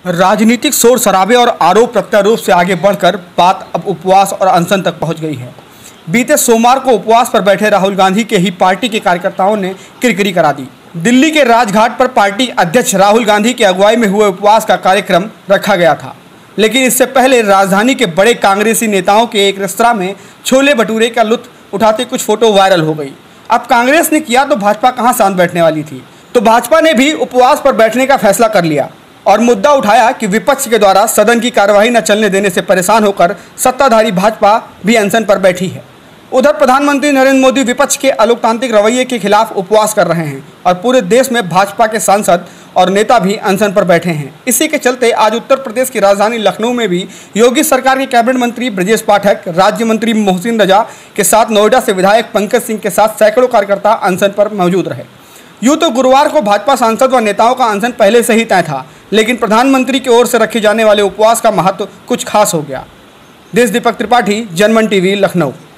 राजनीतिक शोर शराबे और आरोप प्रत्यारोप से आगे बढ़कर बात अब उपवास और अनशन तक पहुंच गई है। बीते सोमवार को उपवास पर बैठे राहुल गांधी के ही पार्टी के कार्यकर्ताओं ने किरकिरी करा दी। दिल्ली के राजघाट पर पार्टी अध्यक्ष राहुल गांधी की अगुवाई में हुए उपवास का कार्यक्रम रखा गया था, लेकिन इससे पहले राजधानी के बड़े कांग्रेसी नेताओं के एक रेस्तरां में छोले भटूरे का लुत्फ उठाते कुछ फोटो वायरल हो गई। अब कांग्रेस ने किया तो भाजपा कहां शांत बैठने वाली थी, तो भाजपा ने भी उपवास पर बैठने का फैसला कर लिया और मुद्दा उठाया कि विपक्ष के द्वारा सदन की कार्यवाही न चलने देने से परेशान होकर सत्ताधारी भाजपा भी अनशन पर बैठी है। उधर प्रधानमंत्री नरेंद्र मोदी विपक्ष के अलोकतांत्रिक रवैये के खिलाफ उपवास कर रहे हैं और पूरे देश में भाजपा के सांसद और नेता भी अनशन पर बैठे हैं। इसी के चलते आज उत्तर प्रदेश की राजधानी लखनऊ में भी योगी सरकार के कैबिनेट मंत्री ब्रजेश पाठक, राज्य मंत्री मोहसिन रजा के साथ नोएडा से विधायक पंकज सिंह के साथ सैकड़ों कार्यकर्ता अनशन पर मौजूद रहे। यूँ तो गुरुवार को भाजपा सांसद व नेताओं का अनशन पहले से ही तय था, लेकिन प्रधानमंत्री की ओर से रखे जाने वाले उपवास का महत्व कुछ खास हो गया। देश दीपक त्रिपाठी, जनमन टीवी, लखनऊ।